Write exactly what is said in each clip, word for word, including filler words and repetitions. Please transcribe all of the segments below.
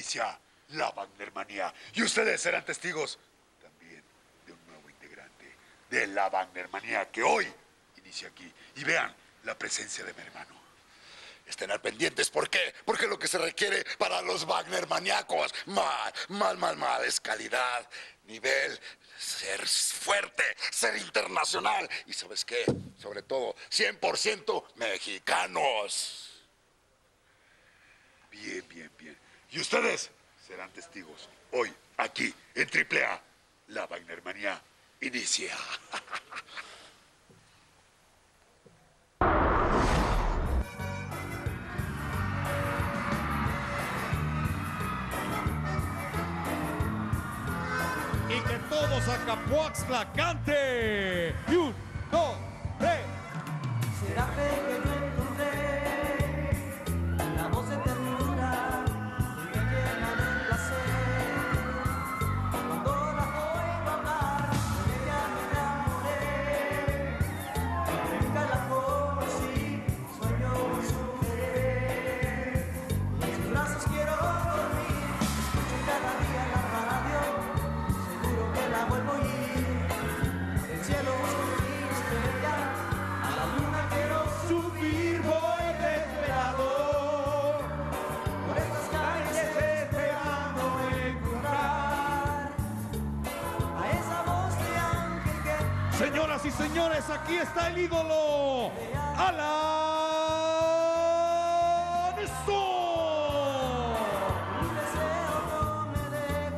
inicia la Wagnermanía. Y ustedes serán testigos también de un nuevo integrante de la Wagnermanía que hoy inicia aquí. Y vean la presencia de mi hermano. Estén al pendientes, ¿por qué? Porque lo que se requiere para los Wagnermaníacos, mal, mal, mal, mal, es calidad, nivel, ser fuerte, ser internacional. Y ¿sabes qué? Sobre todo, cien por ciento mexicanos. Bien, bien, bien. Y ustedes serán testigos hoy, aquí, en Triple A. La Wagnermanía inicia. Y que todos a Capoaxtla cante. Y un, dos, tres. Será pequeño en tu rey, la voz de ternura que me llena de placer. Cuando la oigo hablar, de ella me enamoré. Nunca la conocí, sueño con su querer. En sus brazos quiero dormir, escucho cada día la radio, seguro que la vuelvo a oír. El cielo busco mi estrella, a la luna quiero subir, voy desesperado por estas calles esperando encontrar a esa voz de ángel que... Señoras y señores, aquí está el ídolo, Alan Stone. Mi deseo no me deja.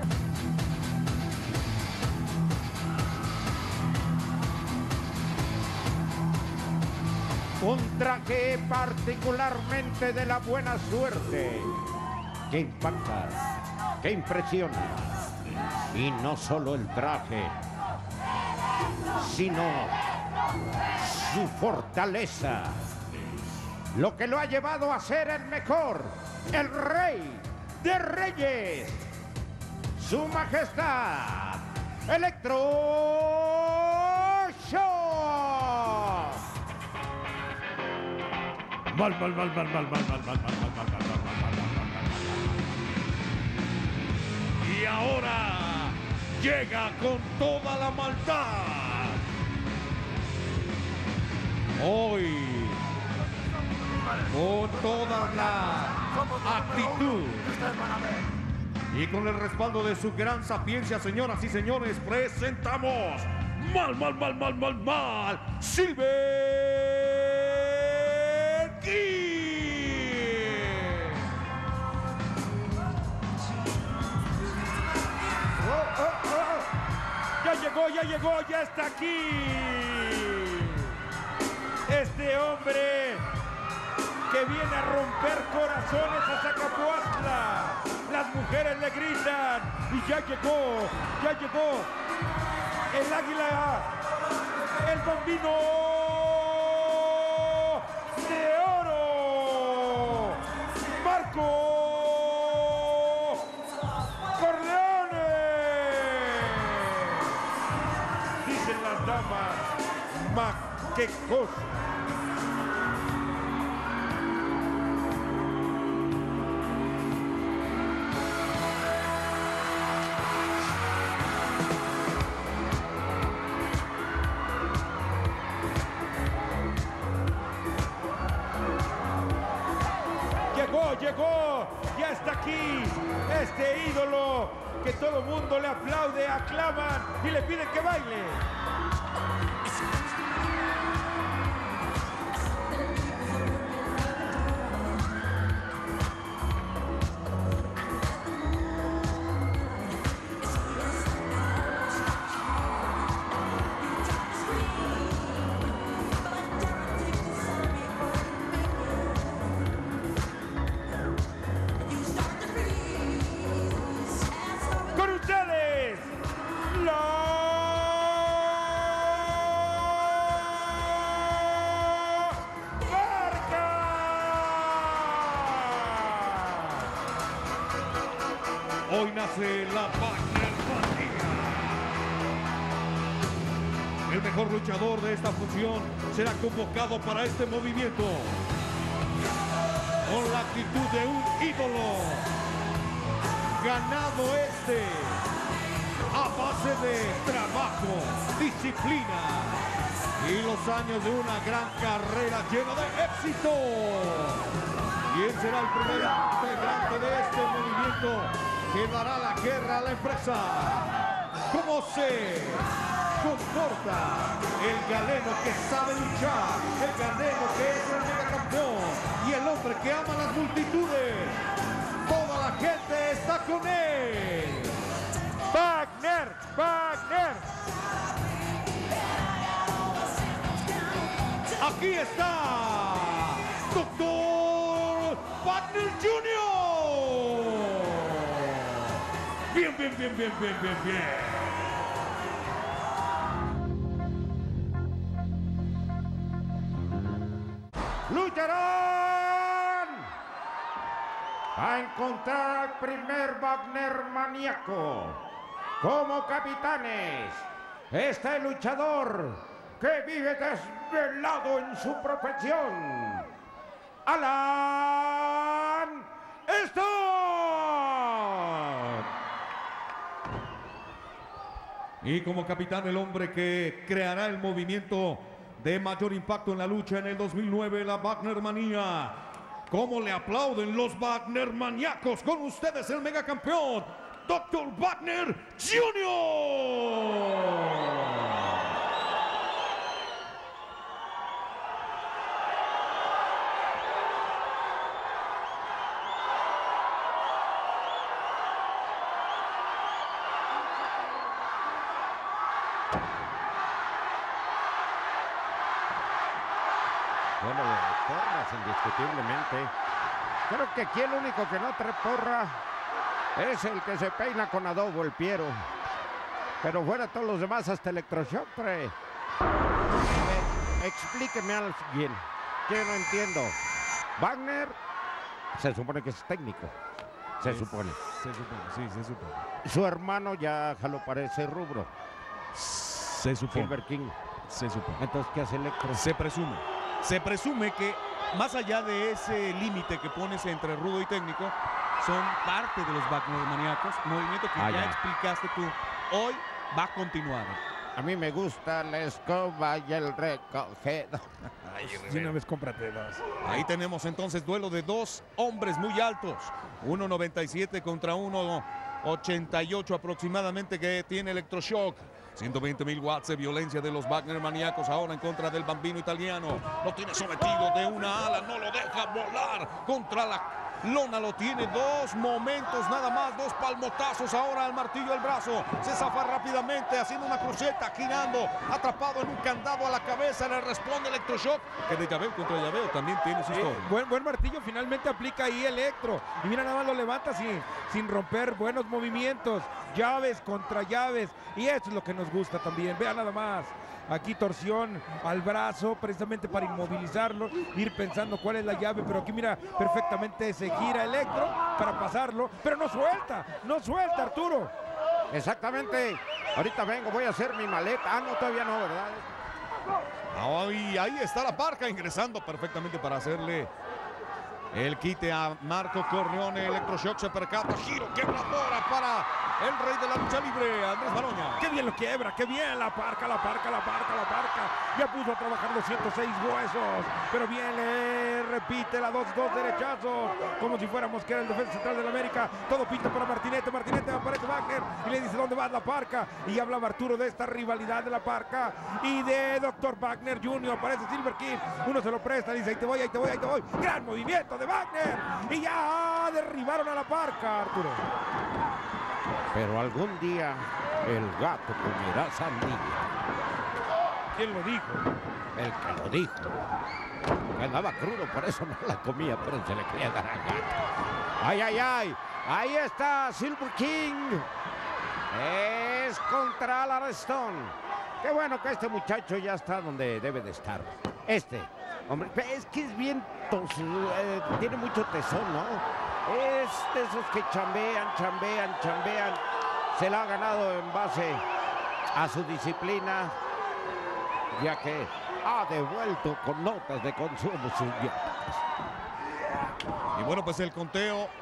Un traje particularmente de la buena suerte, que impacta, que impresiona. Y no solo el traje, sino su fortaleza. Lo que lo ha llevado a ser el mejor, el rey de reyes. Su majestad, Electro Shock. Mal, mal, mal, mal, mal, mal, mal, mal, mal, mal, mal, mal, mal, mal, mal, mal, mal. Y ahora llega con toda la maldad. Hoy, con toda la actitud y con el respaldo de su gran sapiencia, señoras y señores, presentamos mal, mal, mal, mal, mal, mal, Silver King. Oh, oh, oh. Ya llegó, ya llegó, ya está aquí. Este hombre que viene a romper corazones a Zacapuaxtla. Las mujeres le gritan y ya llegó, ya llegó el águila, el bambino de oro, Marco Corleone. Dicen las damas, ma, qué cosa. Llegó, llegó, ya está aquí este ídolo que todo mundo le aplaude, aclaman y le piden que baile. Con ustedes, la Barca. Hoy nace la Wagnermanía. El mejor luchador de esta función será convocado para este movimiento con la actitud de un ídolo. ganado este a base de trabajo, disciplina y los años de una gran carrera llena de éxito. ¿Quién será el primer integrante de este movimiento que dará la guerra a la empresa? ¿Cómo se comporta el galeno que sabe luchar, el galeno que es el megacampeón y el hombre que ama las multitudes? Toda la gente está con él. Wagner, Wagner. Aquí está Doctor Wagner junior Bien, bien, bien, bien, bien, bien, bien. Lucharán a encontrar al primer Wagner maníaco. Como capitanes, este luchador que vive desvelado en su profesión, Alan Stone. Y como capitán, el hombre que creará el movimiento de mayor impacto en la lucha en el dos mil nueve, la Wagner Manía. ¿Cómo le aplauden los Wagner maníacos? Con ustedes el megacampeón, Doctor Wagner junior Bueno, porras indiscutiblemente. Creo que aquí el único que no trae porra es el que se peina con adobo, el Piero. Pero fuera todos los demás, hasta electroshock trae. Eh, explíqueme a alguien, que no entiendo. Wagner se supone que es técnico. Se Es- supone. Se supone, sí, se supone. Su hermano ya jaló para ese rubro, Se supone. Silver King. Se supone. Entonces, ¿qué hace Electro? Se presume. Se presume que más allá de ese límite que pones entre rudo y técnico, son parte de los Wagner maníacos, movimiento que Ah, ya ya. explicaste tú. Hoy va a continuar. A mí me gusta la escoba y el recogido. De una vez cómprate dos. Ahí tenemos entonces duelo de dos hombres muy altos. uno noventa y siete contra uno ochenta y ocho aproximadamente que tiene Electroshock. ciento veinte mil watts de violencia de los Wagner maníacos ahora en contra del bambino italiano. Lo tiene sometido de una ala, no lo deja volar contra la lona. Lo tiene dos momentos nada más, dos palmotazos ahora al martillo del brazo. Se zafa rápidamente haciendo una cruceta, girando, atrapado en un candado a la cabeza. Le responde Electroshock, que de llaveo contra llaveo también tiene su historia. Buen, buen martillo, finalmente aplica ahí Electro. Y mira, nada más lo levanta sin, sin romper, buenos movimientos. Llaves contra llaves. Y eso es lo que nos gusta también. Vean nada más. Aquí torsión al brazo, precisamente para inmovilizarlo, ir pensando cuál es la llave, pero aquí mira, perfectamente se gira Electro para pasarlo, pero no suelta, no suelta Arturo. Exactamente. Ahorita vengo, voy a hacer mi maleta. Ah, no, todavía no, ¿verdad? Ahí, ahí está la Parca ingresando perfectamente para hacerle el quite a Marco Corleone. Electroshock se percata, giro quebradora para el rey de la lucha libre, Andrés Baroña. Qué bien lo quiebra, qué bien la Parca, la Parca, la Parca, la Parca. Ya puso a trabajar los ciento seis huesos, pero bien le repite la dos dos derechazos, como si fuéramos que era el defensa central de la América. Todo pinta para Martinete, Martinete aparece Wagner y le dice dónde va la Parca. Y hablaba Arturo de esta rivalidad de la Parca y de Doctor Wagner junior Aparece Silver King, uno se lo presta, dice ahí te voy, ahí te voy, ahí te voy. Gran movimiento de Wagner y ya derribaron a la Parca, Arturo. Pero algún día el gato comerá sandía. ¿Quién lo dijo? El que lo dijo. Que andaba crudo, por eso no la comía, pero se le quería dar al gato. ¡Ay, ay, ay! Ahí está Silver King. Es contra Alan Stone. Qué bueno que este muchacho ya está donde debe de estar. Este, hombre, es que es bien tos, eh, tiene mucho tesón, ¿no? Es de esos que chambean, chambean, chambean. Se la ha ganado en base a su disciplina, ya que ha devuelto con notas de consumo sus dietas. Y bueno, pues el conteo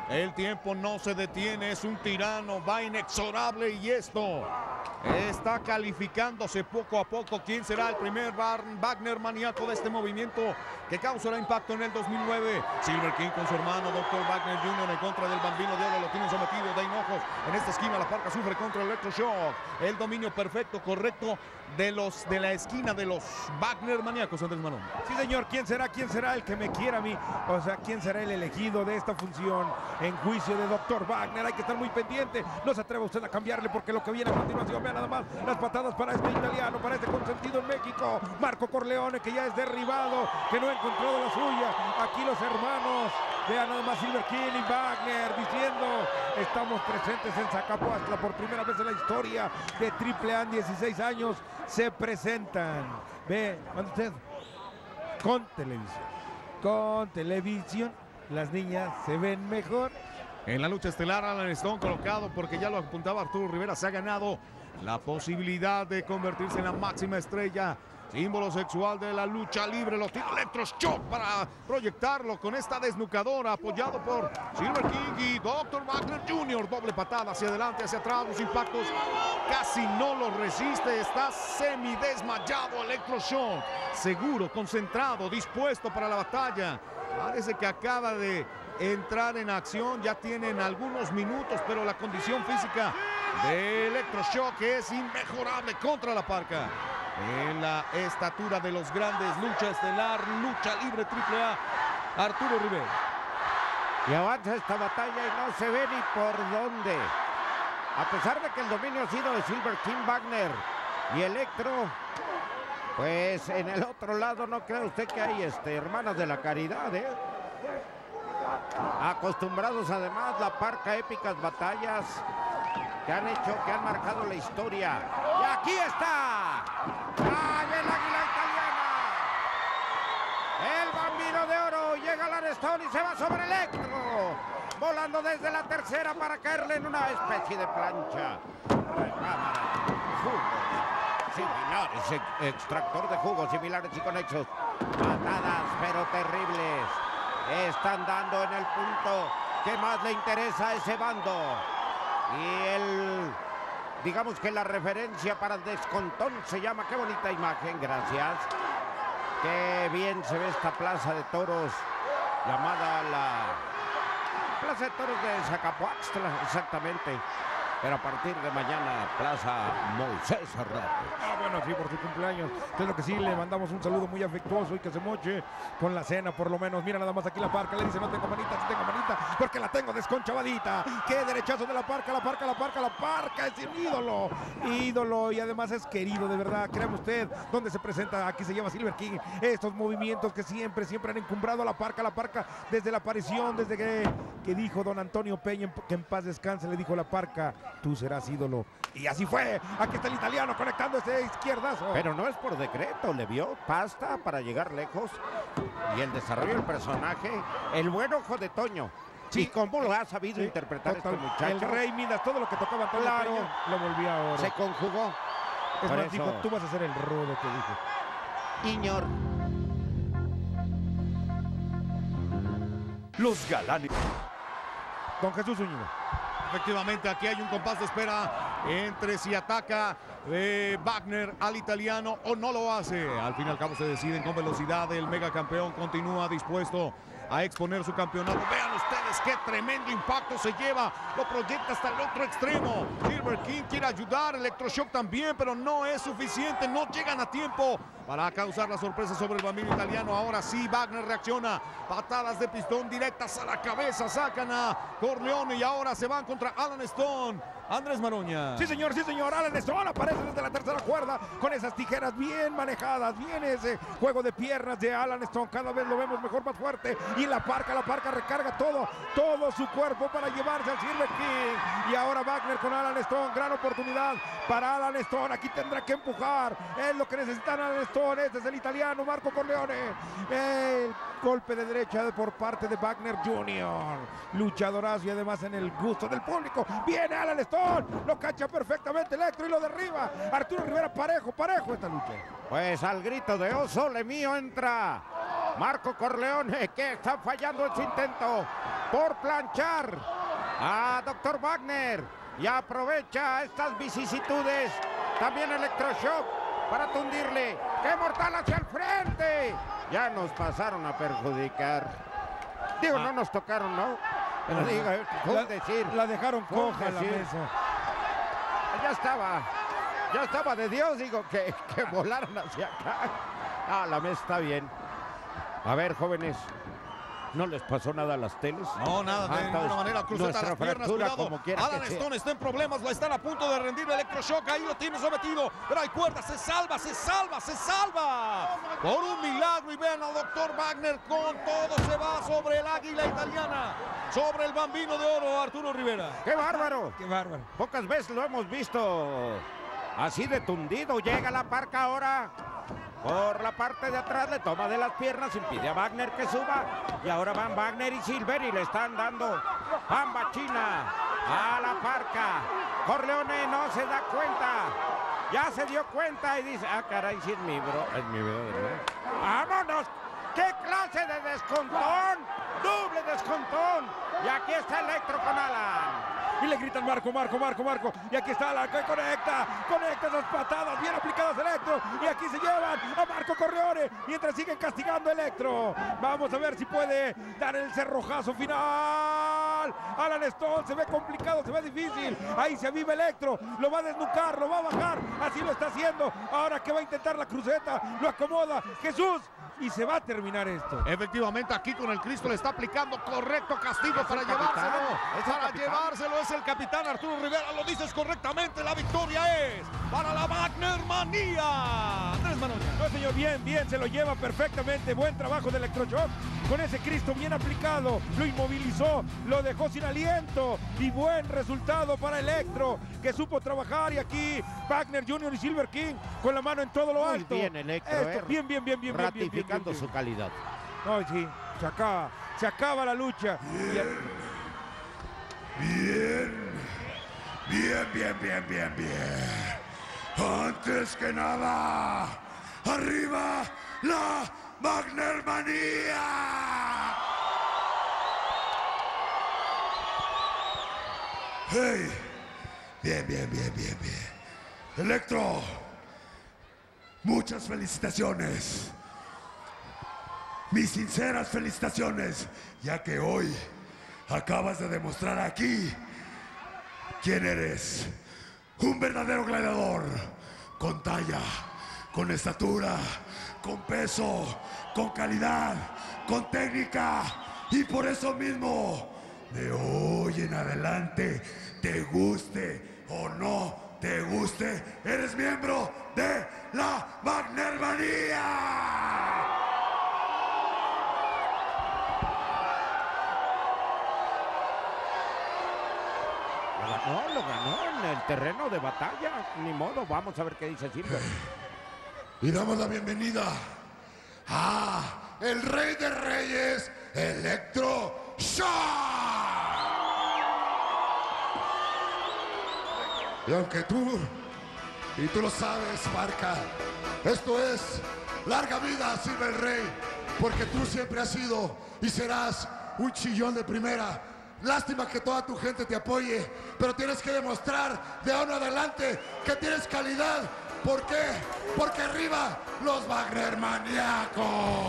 El tiempo no se detiene, es un tirano, va inexorable y esto está calificándose poco a poco. ¿Quién será el primer Wagner maníaco de este movimiento que causará impacto en el dos mil nueve? Silver King con su hermano doctor Wagner junior en contra del Bambino de Oro, lo tienen sometido de hinojos. En esta esquina la Parca sufre contra el Electroshock. El dominio perfecto, correcto de los de la esquina de los Wagner maníacos, Andrés Marón. Sí, señor, ¿quién será? ¿Quién será el que me quiera a mí? O sea, ¿quién será el elegido de esta función en juicio de doctor Wagner? Hay que estar muy pendiente. No se atreva usted a cambiarle porque lo que viene a continuación, vea nada más las patadas para este italiano, para este consentido en México. Marco Corleone, que ya es derribado, que no ha encontrado la suya. Aquí los hermanos, vean nada más Silver King y Wagner diciendo: estamos presentes en Zacapuastla por primera vez en la historia de Triple A, dieciséis años. Se presentan, ve, manda usted, con televisión, con televisión, las niñas se ven mejor. En la lucha estelar, Alan Stone colocado, porque ya lo apuntaba Arturo Rivera, se ha ganado la posibilidad de convertirse en la máxima estrella, símbolo sexual de la lucha libre. Lo tira Electroshock para proyectarlo con esta desnucadora, apoyado por Silver King y doctor Wagner junior Doble patada hacia adelante, hacia atrás, los impactos casi no los resiste. Está semidesmayado Electroshock, seguro, concentrado, dispuesto para la batalla. Parece que acaba de entrar en acción, ya tienen algunos minutos, pero la condición física de Electroshock es inmejorable contra la Parca. En la estatura de los grandes, lucha estelar, lucha libre triple A, Arturo Rivera. Y avanza esta batalla y no se ve ni por dónde. A pesar de que el dominio ha sido de Silver King, Wagner y Electro, pues en el otro lado no cree usted que hay este, hermanas de la caridad, ¿eh? Acostumbrados además la Parca, épicas batallas que han hecho, que han marcado la historia. Y aquí está. ¡Ay, el águila italiana! El Bambino de Oro llega al Arestón y se va sobre Electro, volando desde la tercera para caerle en una especie de plancha. Recámara, jugos similares, ex extractor de jugos similares y conexos. Patadas, pero terribles. Están dando en el punto que más le interesa a ese bando. Y el, digamos que la referencia para el descontón se llama, qué bonita imagen, gracias. Qué bien se ve esta plaza de toros, llamada la Plaza de Toros de Zacapuastla, exactamente. Pero a partir de mañana, Plaza Moisés Hernández. Ah, bueno, sí, por su cumpleaños. Claro que sí, le mandamos un saludo muy afectuoso y que se moche con la cena, por lo menos. Mira nada más aquí la Parca, le dice: no tengo manita, sí tengo manita, porque la tengo desconchavadita. Qué derechazo de la Parca, la Parca, la Parca, la Parca. Es un ídolo, ídolo, y además es querido, de verdad. Créame usted, donde se presenta, aquí se llama Silver King. Estos movimientos que siempre, siempre han encumbrado a la Parca, la Parca, desde la aparición, desde que, que dijo don Antonio Peña, que en paz descanse, le dijo la Parca: tú serás ídolo. Y así fue. Aquí está el italiano conectando ese izquierdazo. Pero no es por decreto, le vio pasta para llegar lejos. Y el desarrollo del personaje, el buen ojo de Toño. Sí. ¿Y cómo lo ha sabido sí, interpretar total, este muchacho? El Rey Midas, todo lo que tocaba Antonio claro, Peña, lo volvía a oro. Se conjugó. Es más, dijo: tú vas a ser el rudo, que dijo. Iñor. Los galanes. Don Jesús Zúñiga. Efectivamente, aquí hay un compás de espera entre si ataca eh, Wagner al italiano o no lo hace. Al fin y al cabo se deciden con velocidad. El megacampeón continúa dispuesto a exponer su campeonato. Vean ustedes qué tremendo impacto se lleva. Lo proyecta hasta el otro extremo. Silver King quiere ayudar, Electroshock también, pero no es suficiente. No llegan a tiempo para causar la sorpresa sobre el Bambino italiano. Ahora sí, Wagner reacciona. Patadas de pistón directas a la cabeza. Sacan a Corleone y ahora se van contra Alan Stone. Andrés Maroña. Sí, señor, sí, señor. Alan Stone aparece desde la tercera cuerda con esas tijeras bien manejadas. Viene ese juego de piernas de Alan Stone. Cada vez lo vemos mejor, más fuerte. Y la Parca, la Parca recarga todo, todo su cuerpo para llevarse al Silver King. Y ahora Wagner con Alan Stone. Gran oportunidad para Alan Stone. Aquí tendrá que empujar. Es lo que necesitan Alan Stone. Este es el italiano Marco Corleone. El golpe de derecha por parte de Wagner junior Luchadorazo y además en el gusto del público. Viene Alan Stone. Lo cacha perfectamente Electro y lo derriba. Arturo Rivera, parejo, parejo esta lucha. Pues al grito de oso, le mío entra Marco Corleone, que está fallando en su intento por planchar a doctor Wagner. Y aprovecha estas vicisitudes. También Electroshock para tundirle. ¡Qué mortal hacia el frente! Ya nos pasaron a perjudicar. Digo, ah. no nos tocaron, ¿no? Pero uh-huh. diga, ¿cómo la, decir? La dejaron coja en la mesa. Ya estaba. Ya estaba de Dios, digo, que, que volaron hacia acá. Ah, la mesa está bien. A ver, jóvenes. ¿No les pasó nada a las teles? No, nada, de ninguna manera. Cruceta las piernas, cuidado. Como Alan Stone está en problemas, lo están a punto de rendir Electroshock. Ahí lo tiene sometido, pero hay cuerda, se salva, se salva, se salva. Por un milagro, y vean al doctor Wagner con todo, se va sobre el águila italiana, sobre el bambino de oro, Arturo Rivera. ¡Qué bárbaro! ¡Qué bárbaro! Pocas veces lo hemos visto así de tundido. Llega la Parca ahora. Por la parte de atrás le toma de las piernas, impide a Wagner que suba. Y ahora van Wagner y Silver y le están dando Bamba China a la Parca. Corleone no se da cuenta. Ya se dio cuenta y dice, ah, caray, sí es mi bro. Es mi bro, ¿verdad? ¡Vámonos! ¡Qué clase de descontón! ¡Doble descontón! Y aquí está Electro con Alan. Y le gritan Marco, Marco, Marco, Marco. Y aquí está la que conecta. Conecta esas patadas bien aplicadas Electro. Y aquí se llevan a Marco Corleone. Mientras siguen castigando a Electro. Vamos a ver si puede dar el cerrojazo final. Alan Stone se ve complicado, se ve difícil. Ahí se aviva Electro. Lo va a desnucar, lo va a bajar. Así lo está haciendo. Ahora que va a intentar la cruceta. Lo acomoda Jesús. Y se va a terminar esto. Efectivamente, aquí con el Cristo le está aplicando correcto castigo para llevárselo. Para llevárselo es el capitán Arturo Rivera. Lo dices correctamente. La victoria es para la Wagner Manía. Andrés Manoña. No, señor, bien, bien. Se lo lleva perfectamente. Buen trabajo de Electroshock. Con ese Cristo bien aplicado. Lo inmovilizó. Lo dejó sin aliento. Y buen resultado para Electro, que supo trabajar. Y aquí Wagner junior y Silver King con la mano en todo lo alto. Muy bien, Electro. Esto, bien, bien, bien, bien, ratificando bien, bien, bien, su calidad. Ay, sí, se acaba, se acaba la lucha. Bien, bien, bien, bien, bien, bien, bien. Antes que nada, arriba la Wagner Manía. Hey, bien, bien, bien, bien, bien. Electro, muchas felicitaciones. Mis sinceras felicitaciones, ya que hoy acabas de demostrar aquí quién eres. Un verdadero gladiador, con talla, con estatura, con peso, con calidad, con técnica. Y por eso mismo, de hoy en adelante, te guste o no te guste, eres miembro de la Wagner Manía. No, lo ganó en el terreno de batalla. Ni modo, vamos a ver qué dice Silver. Y damos la bienvenida a el rey de reyes, Electroshock. Y aunque tú, y tú lo sabes, Parca, esto es larga vida, Silver Rey, porque tú siempre has sido y serás un chillón de primera. Lástima que toda tu gente te apoye, pero tienes que demostrar de ahora en adelante que tienes calidad. ¿Por qué? Porque arriba los Wagner maníacos.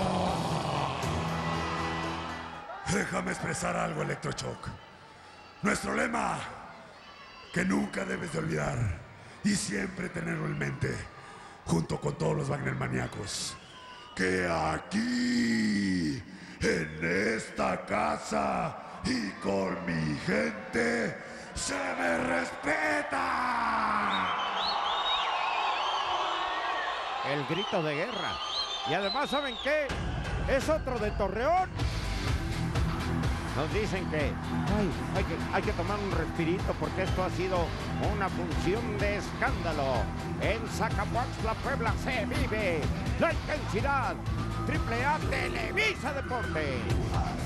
Déjame expresar algo, Electroshock. Nuestro lema, que nunca debes de olvidar y siempre tenerlo en mente, junto con todos los Wagner maníacos, que aquí, en esta casa y con mi gente, se me respeta. El grito de guerra. Y además, ¿saben qué? Es otro de Torreón. Nos dicen que ay, hay que hay que tomar un respirito porque esto ha sido una función de escándalo. En Zacapuaxtla, Puebla, se vive la intensidad. Triple A Televisa Deportes.